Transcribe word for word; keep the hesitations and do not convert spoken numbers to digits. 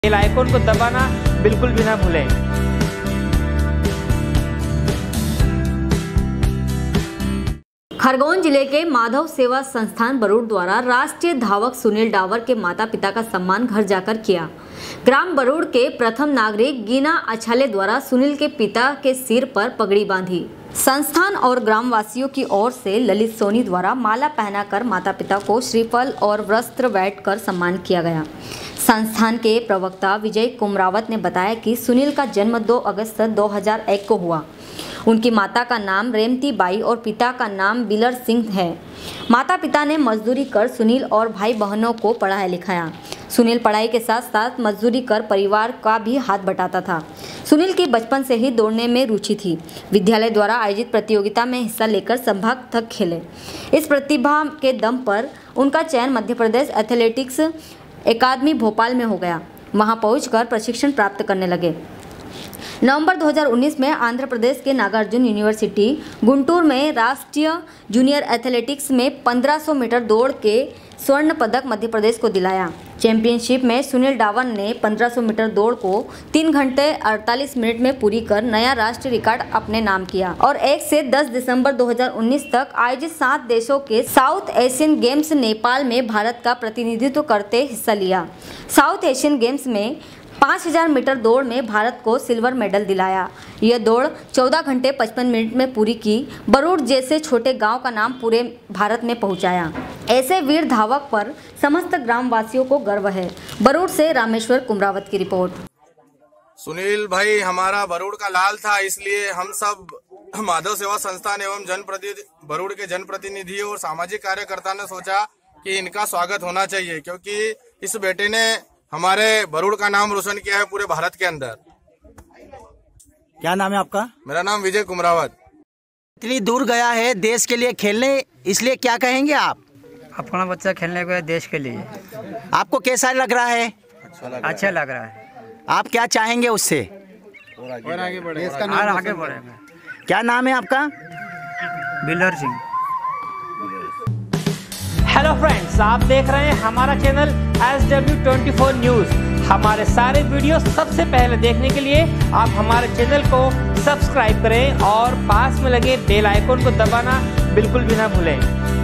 Bell icon को दबाना बिल्कुल भी ना भूलें। खरगोन जिले के माधव सेवा संस्थान बरूड द्वारा राष्ट्रीय धावक सुनील डावर के माता पिता का सम्मान घर जाकर किया। ग्राम बरूड के प्रथम नागरिक गीना अछाले द्वारा सुनील के पिता के सिर पर पगड़ी बांधी। संस्थान और ग्रामवासियों की ओर से ललित सोनी द्वारा माला पहनाकर माता पिता को श्रीफल और वस्त्र भेंट कर सम्मान किया गया। संस्थान के प्रवक्ता विजय कुमरावत ने बताया कि सुनील का जन्म दो अगस्त दो हज़ार एक को हुआ। उनकी माता का नाम रेमती बाई और पिता का नाम बिलर सिंह है। माता पिता ने मजदूरी कर सुनील और भाई बहनों को पढ़ाया लिखाया। सुनील पढ़ाई के साथ साथ मजदूरी कर परिवार का भी हाथ बटाता था। सुनील की बचपन से ही दौड़ने में रुचि थी। विद्यालय द्वारा आयोजित प्रतियोगिता में हिस्सा लेकर संभाग तक खेले। इस प्रतिभा के दम पर उनका चयन मध्य प्रदेश एथलेटिक्स अकादमी भोपाल में हो गया। वहां पहुंचकर प्रशिक्षण प्राप्त करने लगे। नवंबर दो हज़ार उन्नीस में आंध्र प्रदेश के नागार्जुन यूनिवर्सिटी गुंटूर में राष्ट्रीय जूनियर एथलेटिक्स में पंद्रह सौ मीटर दौड़ के स्वर्ण पदक मध्य प्रदेश को दिलाया। चैंपियनशिप में सुनील डावर ने पंद्रह सौ मीटर दौड़ को तीन घंटे अड़तालीस मिनट में पूरी कर नया राष्ट्रीय रिकॉर्ड अपने नाम किया और एक से दस दिसंबर दो हज़ार उन्नीस तक आयोजित सात देशों के साउथ एशियन गेम्स नेपाल में भारत का प्रतिनिधित्व करते हिस्सा लिया। साउथ एशियन गेम्स में पाँच हज़ार मीटर दौड़ में भारत को सिल्वर मेडल दिलाया। यह दौड़ चौदह घंटे पचपन मिनट में पूरी की। बरूड जैसे छोटे गांव का नाम पूरे भारत में पहुंचाया। ऐसे वीर धावक पर समस्त ग्रामवासियों को गर्व है। बरूड से रामेश्वर कुमरावत की रिपोर्ट। सुनील भाई हमारा बरूड का लाल था, इसलिए हम सब माधव सेवा संस्थान एवं जनप्रतिनिधि बरूड के जनप्रतिनिधियों और सामाजिक कार्यकर्ता ने सोचा कि इनका स्वागत होना चाहिए, क्योंकि इस बेटे ने हमारे बरूड का नाम रोशन किया है पूरे भारत के अंदर। क्या नाम है आपका? मेरा नाम विजय कुमरावत। इतनी दूर गया है देश के लिए खेलने, इसलिए क्या कहेंगे आप? अपना बच्चा खेलने गया देश के लिए। आपको कैसा लग रहा है? अच्छा लग रहा है। आप क्या चाहेंगे उससे? और आगे बढ़े और आगे बढ़ेगा। क्या नाम है आपका? बिलर सिंह। हेलो फ्रेंड्स, आप देख रहे हैं हमारा channel S W twenty four news. हमारे सारे वीडियो सबसे पहले देखने के लिए आप हमारे चैनल को सब्सक्राइब करें और पास में लगे बेल आइकन को दबाना बिल्कुल भी ना भूलें।